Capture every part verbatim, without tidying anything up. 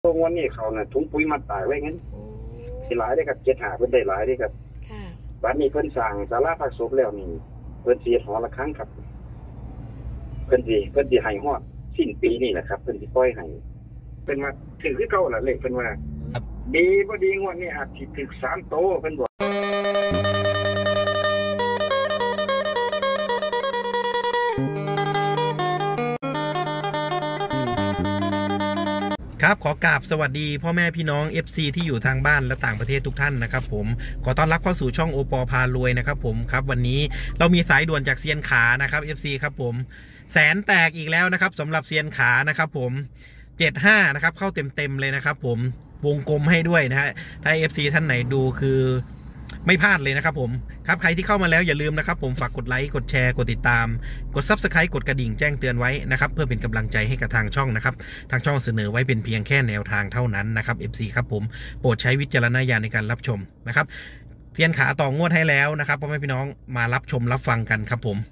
พวกวันนี้เขาน่ะถุงปุ๋ยมาตายไว้งั้นสิหลายได้ครับเจ็ดหาเพิ่นได้หลายได้ครับวันนี้เพิ่นสั่งศาลาพักศพแล้วนี่เพิ่นสิหอละครั้งครับเพิ่นสิเพิ่นสิให้ฮอดสิ้นปีนี่แหละครับเพิ่นสิปล่อยให้เป็นว่าถึงคือเก่าล่ะเลขเพิ่นว่าดีบ่ดีงวดนี้อาจสิถึงสามโตเพิ่นบอกครับขอกราบสวัสดีพ่อแม่พี่น้อง เอฟ ซี ที่อยู่ทางบ้านและต่างประเทศทุกท่านนะครับผมขอต้อนรับเข้าสู่ช่องโอปอพารวยนะครับผมครับวันนี้เรามีสายด่วนจากเซียนขานะครับ เอฟ ซี ครับผมแสนแตกอีกแล้วนะครับสำหรับเซียนขานะครับผมเจ็ดห้านะครับเข้าเต็มๆเลยนะครับผมวงกลมให้ด้วยนะฮะถ้า เอฟ ซี ท่านไหนดูคือไม่พลาดเลยนะครับผมครับใครที่เข้ามาแล้วอย่าลืมนะครับผมฝากกดไลค์กดแชร์กดติดตามกด ซับสไครบ์ กดกระดิ่งแจ้งเตือนไว้นะครับเพื่อเป็นกำลังใจให้กับทางช่องนะครับทางช่องเสนอไว้เป็นเพียงแค่แนวทางเท่านั้นนะครับ เอฟ ซี ครับผมโปรดใช้วิจารณญาณในการรับชมนะครับเพียนขาต่องวดให้แล้วนะครับพ่อแม่พี่น้องมารับชมรับฟังกันครับผม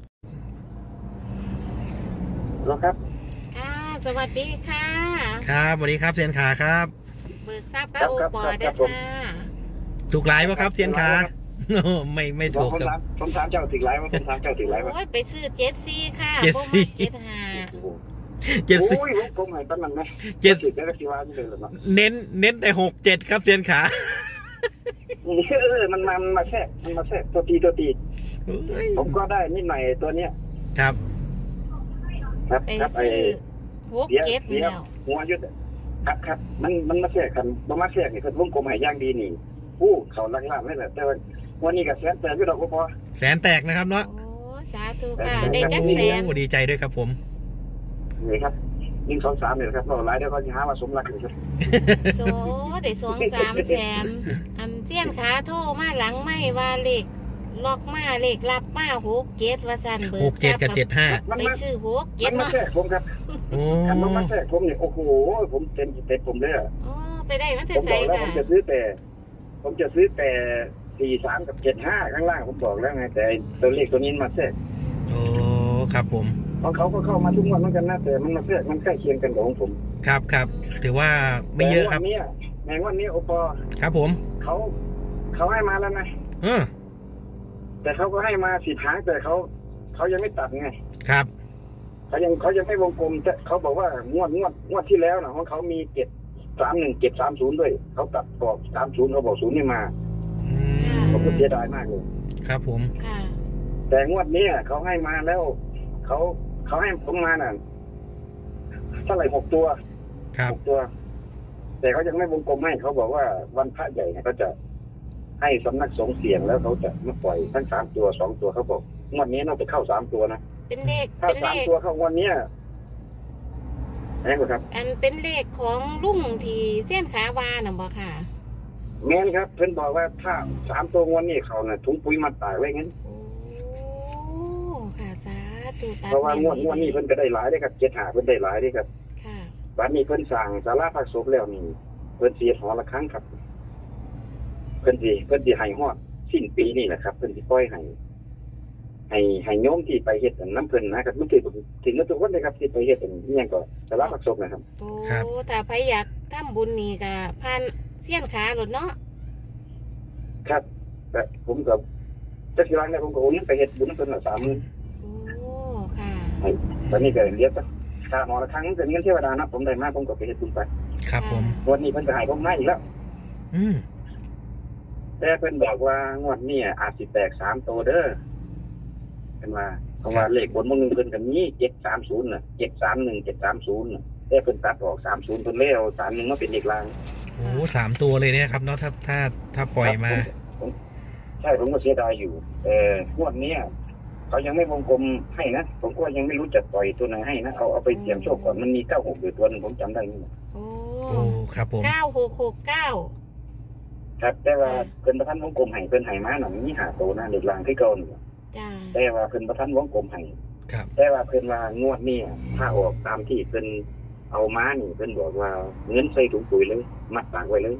แล้วครับค่ะสวัสดีค่ะครับสวัสดีครับเซียนขาครับเบิกทราบก็โอปอเด้อค่ะถูกไลฟ์ป่ะครับเซียนขาไม่ไม่ถูกครับผมถามเจ้าถึงไลฟ์ว่าผมถามเจ้าถึงไลฟ์ว่าโอ้ยไปซื้อเจ็ดซีค่ะเจ็ดซีเจ็ดห้าเจ็ดซีโอ้ยผมให้ตั้งนั้นไหมเจ็ดสิบได้ก็สิว่าเลยหรอเน้นเน้นแต่หกเจ็ดครับเซียนขาเออมันมันมาแทรกมันมาแทรกตัวตีตัวตีผมก็ได้นิดหน่อยตัวเนี้ยครับครับครับไอ้หกเจ็ดแล้วหัวยุดครับครับมันมันมาแทรกกันบ่มาแทรกนี่เพิ่นวงกลมให้ย่างดีนี่ผู้เขาลังล่างนี่แหละแต่ว่าวันนี้ก็แสนแตกอยู่ดอกพอแสนแตกนะครับเนาะโอ้สาธุค่ะได้จักแสนดีใจด้วยครับผมนี่ครับหนึ่งสองสามเนี่ยครับเราไล่เดี๋ยวเขาจะหาว่าสมรักอยู่ครับโซ่ได้สองสามแสนอันเจียนขาโทรมาหลังไม่ว่าเลขล็อกมาเลขรับมาหกเจ็ดว่าสั่นเบิกหกเจ็ดกับเจ็ดห้าไปซื้อหกเจ็ดมาแทรกผมครับโอ้มันมาแทรกผมเนี่ยโอ้โหผมเต็มเต็มผมเลยอ่ะอ๋อไปได้มาแต่ใส่ค่ะผมจะซื้อแต่ผมจะซื้อแต่สี่สามกับเจ็ดห้าข้างล่างผมบอกแล้วไงแต่ตัวเลขตัวนี้มาแทรกโอ้ครับผมของเขาก็เข้ามาทุกวันเหมือนกันนะแต่มันมาแทรกมันใกล้เคียงกันกับของผมครับครับถือว่าไม่เยอะครับในวันนี้โอปอครับผมเขาเขาให้มาแล้วนะเออแต่เขาก็ให้มาสิบหางแต่เขาเขายังไม่ตัดไงครับเขายังเขายังไม่วงกลมแต่เขาบอกว่างวดงวดงวดที่แล้วนะของเขามีเจ็ดสามหนึ่งเจ็ดสามศูนย์ด้วยเขาตัดบอกสามศูนย์เขาบอกศูนย์ไม่มาผมก็เสียดายมากเลยครับผมแต่งวดนี้เขาให้มาแล้วเขาเขาให้ผมมาน่ะเท่าไหร่หกตัวหกตัวแต่เขายังไม่วงกลมให้เขาบอกว่าวันพระใหญ่เนี่ยเขาจะให้สำนักสงฆ์เสียงแล้วเขาจะมาปล่อยทั้งสามตัวสองตัวเขาบอกงวดนี้น่าจะเข้าสามตัวนะเป็นเลขถ้าสามตัวเข้างวดนี้อะไรครับอันเป็นเลขของลุงที่เส้นขาวาน่ะบ่ค่ะแม่นครับเพิ่นบอกว่าถ้าสามตัวงวดนี้เขาน่ะถุงปุ๋ยมาตายไว้งั้นโอ้ค่ะสาธุตาเพราะว่างวดงวดนี้เพิ่นก็ได้หลายได้ครับเจ็ดหาเพิ่นได้หลายได้ครับค่ะวันนี้เพิ่นสั่งศาลาพักศพแล้วนี่เพิ่นสิหอละครั้งครับเพิ่นสิเพิ่นสิให้ฮอดสิ้นปีนี่แหละครับเพิ่นสิปล่อยให้ให้ให้โยมที่ไปเฮ็ดน้ำเพิ่นนะครับมันถึงถึงทุกคนเลยครับที่ไปเฮ็ดอย่างนี้ก็ศาลาพักศพนะครับโอ้ถ้าใครอยากทำบุญนี่ก็ผ่านเสี้ยนขาหลดเนาะครับแต่ผมกับเจ้าที่ร้านเนี่ยผมก็โอนไปเฮ็ดบุญน้ำเพิ่นละสามหมื่นโอ้ค่ะตอนนี้ก็เรียกว่าค่าหมอละครั้งเป็นเงินเทวดานะผมได้มาผมก็ไปเฮ็ดบุญไปครับผมวันนี้เพิ่นก็ให้ผมมาอีกแล้วอืมแต่เพิ่นบอกว่างวดนี้อาจสิแตกสามตัวเด้อเป็นว่าเพราะว่าเลขบนมื้อนึงเพิ่นก็มีเจ็ดสามศูนย์น่ะเจ็ดสามหนึ่ง เจ็ดสามศูนย์น่ะแต่เพิ่นตัดออกสามศูนย์เพิ่นเลยเอาสามหนึ่งมาเป็นเลขล่างโอ้สามตัวเลยเนี่ยครับเนาะถ้าถ้าถ้าปล่อยมาใช่ผมก็เสียดายอยู่แต่งวดนี้เขายังไม่วงกลมให้นะผมก็ยังไม่รู้จะปล่อยตัวไหนให้นะเอาเอาไปเสี่ยงโชคก่อนมันมีเก้าหกอยู่ตัวนึงผมจำได้นี่โอ้ครับผมเก้าหกหกเก้าครับแต่ว่าเพิ่นประทันวงกลมให้เพิ่นให้มาหนังมีหาตัวนะเด็กลางที่เก่านี่แต่ว่าเพิ่นประทันวงกลมให้แต่ว่าเพิ่นว่างวดนี้ถ้าออกตามที่เพิ่นเอามานี่เพิ่นบอกว่าเงินใส่ถุงปุ๋ยเลยมัดปากไว้เลย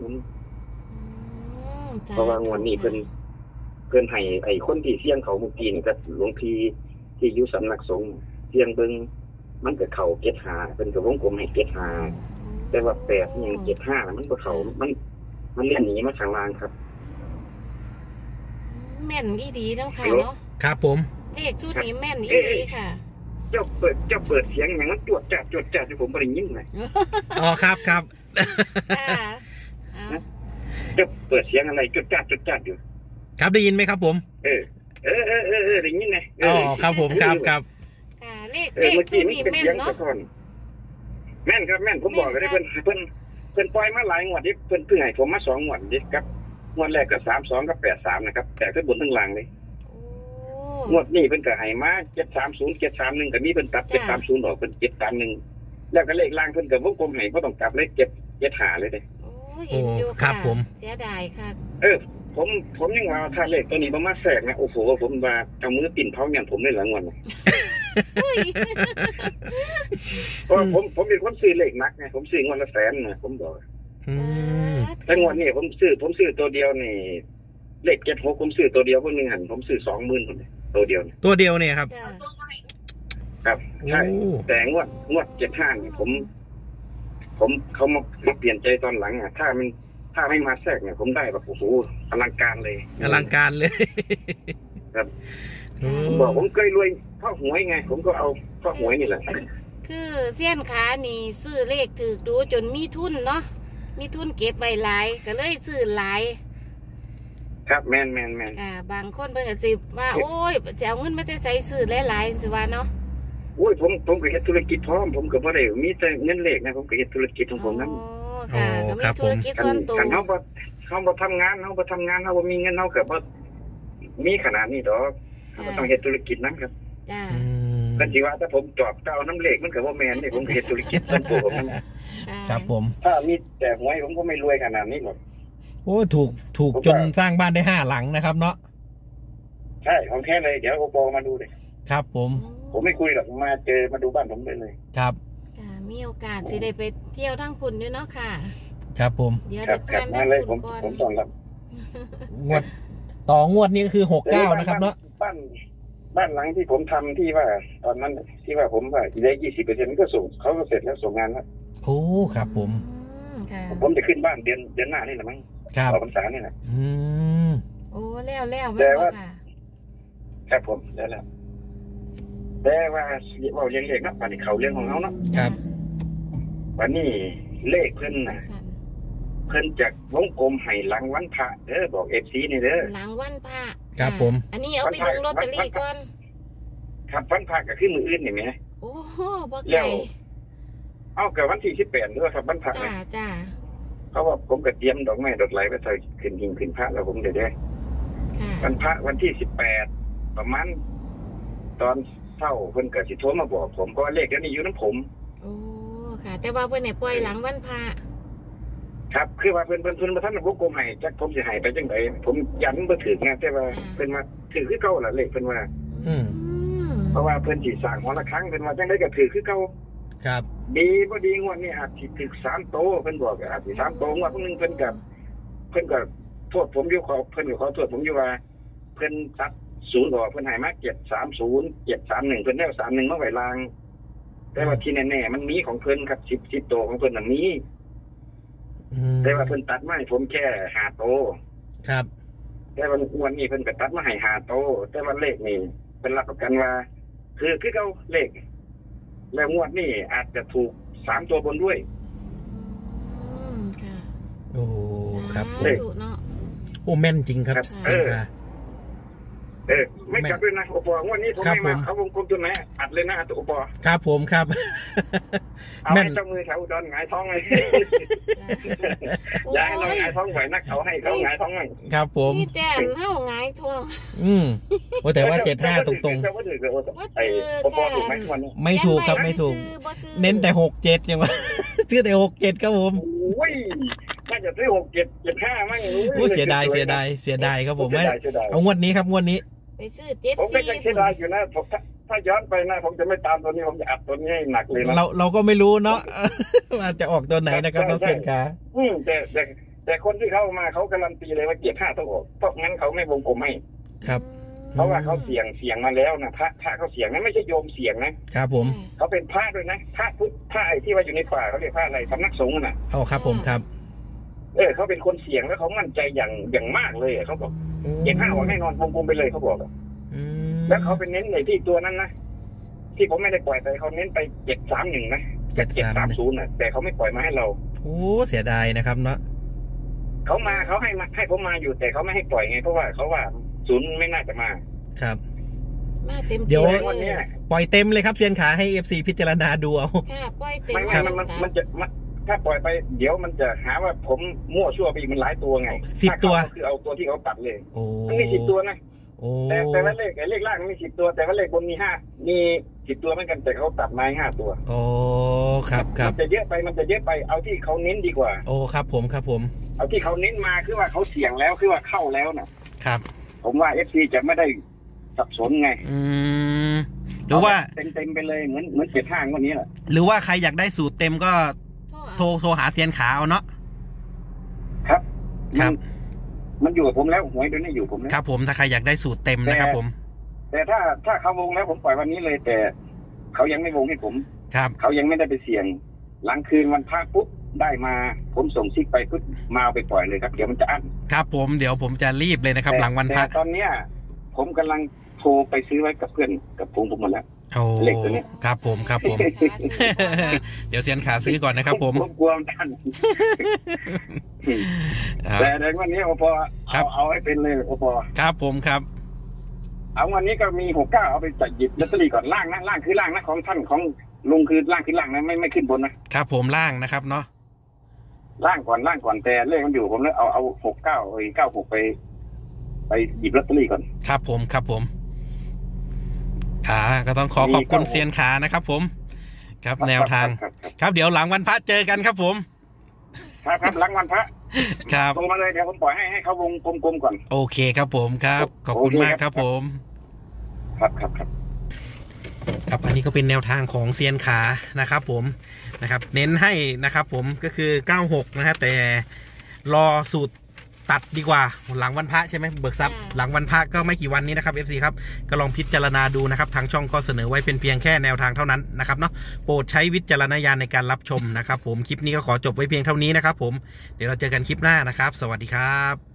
เพราะว่างวดนี้เพิ่นเพิ่นให้ไอ้คนที่เสี่ยงเขาเมื่อกี้นี่ก็หลวงพี่ที่อยู่สำนักสงฆ์เสี่ยงเบิ่งมันก็เข้าเก็ดหาเพิ่นก็วงกลมให้เก็ดหาแต่ว่าแปดยังเจ็ดห้ามันก็เขามันมันเลี่ยนหนีมาทางล่างครับแม่นอีดีต้องค่ะเนาะครับผมเลขชุดนี้แม่นอีดีค่ะเจ้าเปิดเจ้าเปิดเสียงอย่างนั้นจวดจัดจวดจัดที่ผมไม่ได้ยินเลยอ๋อครับครับเจ้าเปิดเสียงอะไรจวดจัดจวดจัดอยู่ครับได้ยินไหมครับผมเออเออเออเออเออได้ยินไงอ๋อครับผมครับครับเลขเลขชุดนี้แม่นเนาะแม่นครับแม่นผมบอกเลยเพิ่นเพิ่นเพิ่นปล่อยมาหลายงวดดิเพิ่นเพิ่งให้ผมมาสองงวดดิครับงวดแรกก็สามสองกับแปดสามนะครับแต่ขึ้นบนทั้งล่างเลยงวดนี้เพิ่นก็ให้มาเจ็ดสามศูนย์เจ็ดสามหนึ่งก็มีเพิ่นตัดเจ็ดสามศูนย์ออกเพิ่นเจ็ดสามหนึ่งแล้วก็เลขล่างเพิ่นก็วงกลมให้บ่ต้องกลับเลยเจ็ดเจ็ดหาเลยเด้โอ้เห็นอยู่ค่ะผมเสียดายค่ะเออผมผมยังว่าถ้าเลขตัวนี้บ่มาแทรกนะโอ้โหผมว่าเอามือปิ่นเผาอย่างผมได้หลายงวดเพราะผมผมเป็นคนซื้อเลขนักไงผมซื้องวดละแสนนะผมบอกแต่งวดนี้ผมซื้อผมซื้อตัวเดียวนี่เลขเจ็ดหกผมซื้อตัวเดียวพวกนึงหันผมซื้อสองหมื่นคนตัวเดียวตัวเดียวเนี่ยครับครับใช่แต่งวดงวดเจ็ดห้าเนี่ยผมผมเขามามาเปลี่ยนใจตอนหลังอ่ะถ้ามันถ้าไม่มาแทรกเนี่ยผมได้แบบโอ้โหอลังการเลยอลังการเลยครับผมบอกผมเคยรวยเพราะหวยไงผมก็เอาเพราะหวยนี่แหละคือเสี้ยนขานี่ซื้อเลขถือดูจนมีทุนเนาะมีทุนเก็บไว้หลายก็เลยซื้อหลายครับแมนแมนแมนอ่าบางคนเพิ่นก็สิว่าโอ้ยจะเอาเงินมาใช้ซื้อหลายๆสิว่าเนาะโอ้ยผมผมก็เฮ็ดธุรกิจพร้อมผมก็บ่ได้มีแต่เงินเลขนะผมก็เฮ็ดธุรกิจของผมนั้นอ๋อค่ะก็มีธุรกิจส่วนตัวคันเฮาบ่เฮาบ่ทำงานเฮาบ่ทำงานเฮาบ่มีเงินเฮาก็บ่มีขนาดนี้ดอกเฮาก็ต้องเฮ็ดธุรกิจนั้นครับจ้ากันสิว่าถ้าผมจอบเจ้าน้ำเลขมันก็บ่แม่นนี่ผมเฮ็ดธุรกิจส่วนตัวผมนั้นครับผมถ้ามีแต่หวยผมก็ไม่รวยขนาดนี้หรอกโอ้ถูกถูกจนสร้างบ้านได้ห้าหลังนะครับเนาะใช่ของแท้เลยเดี๋ยวโอปอมาดูเลยครับผมผมไม่คุยหรอกมาเจอมาดูบ้านผมได้เลยครับมีโอกาสที่ได้ไปเที่ยวทั้งพุ่นด้วยเนาะค่ะครับผมเดี๋ยวจะการมาเลยผมผมตอนรับงวดต่องวดนี้ก็คือหกเก้านะครับเนาะบ้านบ้านหลังที่ผมทำที่ว่าตอนนั้นที่ว่าผมว่าได้ยี่สิบเปอร์เซ็นต์ก็ส่งเขาก็เสร็จแล้วส่งงานแล้วโอ้ครับผมผมจะขึ้นบ้านเดือนเดือนหน้านี่แหละมั้งครับออกพรรษานี่แหละอืมโอ้แล้วแล้วแต่ว่าครับผมแล้วแล้วแต่ว่าว่าเรื่องเลขนะวันนี้เขาเรื่องของเขาเนาะครับวันนี้เลขเพิ่นน่ะเพิ่นจากวงกลมให้หลังวันพระเด้อบอกเอฟซีนี่เด้อหลังวันพระครับผมอันนี้เอาไปดึงลอตเตอรี่ก่อนครับวันพระก็คือมืออื่นนี่แหมโอ้โหบ่ไกลเอากับวันที่สิบแปดด้วยครับวันพระจ้าจ้าเพราะว่าผมก็เตรียมดอกไม้ดอกไม้ไปใส่ขึ้นหิ้งขึ้นพระแล้วผมเดี๋ยววันพระวันที่สิบแปดประมาณตอนเช้าเพิ่นก็สิโทรมาบอกผมเพราะเลขเดี๋ยวนี้อยู่น้ำผมโอ้ค่ะแต่ว่าเพิ่นเนี่ยปล่อยหลังวันพระครับคือว่าเพิ่นเพิ่นเพิ่นมาทำระบบกลมให้จักผมสิให้ไปจังไดผมยันบ่ถึงไงแต่ว่าเพิ่นมาถือคือเก่าล่ะเลขเพิ่นว่าอืมเพราะว่าเพิ่นสิสร้างหอละครั้งเพิ่นว่าจังได๋ก็ถือคือเก่าครับดีบ่ดีงวดนี้อาจสิถึกสามโตเพิ่นบอกอาจสิสามโตงวดนึงเพิ่นก็เพิ่นก็โทษผมอยู่ขอเพิ่นก็ขอโทษผมอยู่ว่าเพิ่นตัดศูนย์ออกเพิ่นให้มาเจ็ดสามศูนย์ เจ็ดสามหนึ่งเพิ่นได้สามหนึ่งมาไว้ลางแต่ว่าที่แน่ๆมันมีของเพิ่นครับสิบ สิบโตของเพิ่นน่ะมีแต่ว่าเพิ่นตัดมาให้ผมแค่ห้าโตครับแต่ว่างวดนี้เพิ่นก็ตัดมาให้ห้าโตแต่ว่าเลขนี่เพิ่นรับประกันว่าคือคือเก่าเลขแล้วงวดนี้อาจจะถูกสามตัวบนด้วยอืมค่ะโอ้ครับเลขเนาะโอ้แม่นจริงครับเออเออไม่กลับด้วยนะโอปองวดนี้ผมไม่มาเขาวงกลมตัวไหนอัดเลยนะตัวโอปอครับผมครับเอาให้เจ้ามือแถวดอนหงายท้องเลยย้ายเราหงายท้องไหวนักเขาให้เขาหงายท้องเลยครับผมนี่แต่เท่าหงายท้องอืมโอ้แต่ว่าเจ็ดห้าตรงตรงไม่ถูกครับไม่ถูกเน้นแต่หกเจ็ดยังไงซื้อแต่หกเจ็ดครับผมโอ้ยน่าจะซื้อหกเจ็ดเจ็ดห้ามั่งรู้เสียดายเสียดายเสียดายครับผมไม่เอางวดนี้ครับงวดนี้ไปซื้อเจ็ดผมก็ยังเสียดายอยู่นะผมถ้าย้อนไปนะผมจะไม่ตามตัวนี้ผมจะอัดตัวนี้ให้หนักเลยนะเราเราก็ไม่รู้เนาะว่าจะออกตัวไหนนะครับน้องเซนขาอืมแต่แต่แต่คนที่เข้ามาเขาการันตีเลยว่าเกียร์ห้าต้องออกเพราะงั้นเขาไม่วงกลมให้ครับเพราะว่าเขาเสี่ยงเสี่ยงมาแล้วนะพระพระเขาเสี่ยงนะไม่ใช่โยมเสี่ยงนะครับผมเขาเป็นพระด้วยนะพระพุทธพระไอ้ที่ว่าอยู่ในป่าเขาเรียกพระอะไรสำนักสงฆ์น่ะเอาครับผมครับเออเขาเป็นคนเสี่ยงแล้วเขามั่นใจอย่างอย่างมากเลยเขาบอกเจ็ดห้าออกแน่นอนวงกลมไปเลยเขาบอกแล้วเขาเป็นเน้นในที่ตัวนั้นนะที่ผมไม่ได้ปล่อยไปเขาเน้นไปเจ็ดสามหนึ่งนะเจ็ดเจ็ดสามศูนย์น่ะแต่เขาไม่ปล่อยมาให้เราโอ้เสียดายนะครับเนาะเขามาเขาให้มาให้ผมมาอยู่แต่เขาไม่ให้ปล่อยไงเพราะว่าเขาว่าศูนย์ไม่น่าจะมาครับมาเต็มเดี๋ยววันนี้ปล่อยเต็มเลยครับเซียนขาให้เอฟซีพิจารณาดูเอาค่ะปล่อยเต็มมันมันมันจะถ้าปล่อยไปเดี๋ยวมันจะหาว่าผมมั่วชั่วไปอีกมันหลายตัวไงสิบตัวคือเอาตัวที่เขาตัดเลยมันมีสิบตัวนะแต่แต่ว่าเลขเลขล่างมีสิบตัวแต่ว่าเลขบนมีห้ามีสิบตัวเหมือนกันแต่เขาตัดมาห้าตัวโอ้ครับครับมันจะเยอะไปมันจะเยอะไปเอาที่เขาเน้นดีกว่าโอ้ครับผมครับผมเอาที่เขาเน้นมาคือว่าเขาเสี่ยงแล้วคือว่าเข้าแล้วนะครับผมว่าเอฟซีจะไม่ได้สับสนไงอืมหรือว่าเต็มเต็มไปเลยเหมือนเหมือนเจ็ดห้างวันนี้แหละหรือว่าใครอยากได้สูตรเต็มก็โทรโทรหาเซียนขาเอาเนาะครับครับมันอยู่กับผมแล้วหวยตัวนี้อยู่ผมครับผมถ้าใครอยากได้สูตรเต็มนะครับผมแต่ถ้าถ้าเขาวงแล้วผมปล่อยวันนี้เลยแต่เขายังไม่วงให้ผมครับเขายังไม่ได้ไปเสี่ยงหลังคืนวันพระปุ๊บได้มาผมส่งซิกไปปุ๊บมาเอาไปปล่อยเลยครับเดี๋ยวมันจะอั้นครับผมเดี๋ยวผมจะรีบเลยนะครับหลังวันพระตอนเนี้ยผมกำลังโทรไปซื้อไว้กับเพื่อนกับผมผมหมดแล้วเล็กตัวนี้ครับผมครับผมเดี๋ยวเซียนขาซื้อก่อนนะครับผมผมกลัวกันแต่ในวันนี้โอปอเอาเอาให้เป็นเลยโอปอครับผมครับเอาวันนี้ก็มีหกเก้าเอาไปจัดหยิบลอตเตอรี่ก่อนล่างนะล่างคือล่างนะของท่านของลุงคือล่างคือล่างนะไม่ไม่ขึ้นบนนะครับผมล่างนะครับเนาะล่างก่อนล่างก่อนแต่เลขมันอยู่ผมแล้วเอาเอาหกเก้าไอ้เก้าหกไปไปหยิบลอตเตอรี่ก่อนครับผมครับผมขาก็ต้องขอขอบคุณเซียนขานะครับผมครับแนวทางครับเดี๋ยวหลังวันพระเจอกันครับผมครับครับหลังวันพระครับลงมาเลยเดี๋ยวผมปล่อยให้ให้เขาวงกลมๆก่อนโอเคครับผมครับขอบคุณมากครับผมครับครับครับครับอันนี้ก็เป็นแนวทางของเซียนขานะครับผมนะครับเน้นให้นะครับผมก็คือเก้าหกนะฮะแต่รอสูตรตัดดีกว่าหลังวันพระใช่ไหมเบิกทรัพย์หลังวันพระก็ไม่กี่วันนี้นะครับ เอฟ ซี ครับก็ลองพิจารณาดูนะครับทางช่องก็เสนอไว้เป็นเพียงแค่แนวทางเท่านั้นนะครับเนาะโปรดใช้วิจารณญาณในการรับชมนะครับผมคลิปนี้ก็ขอจบไว้เพียงเท่านี้นะครับผมเดี๋ยวเราเจอกันคลิปหน้านะครับสวัสดีครับ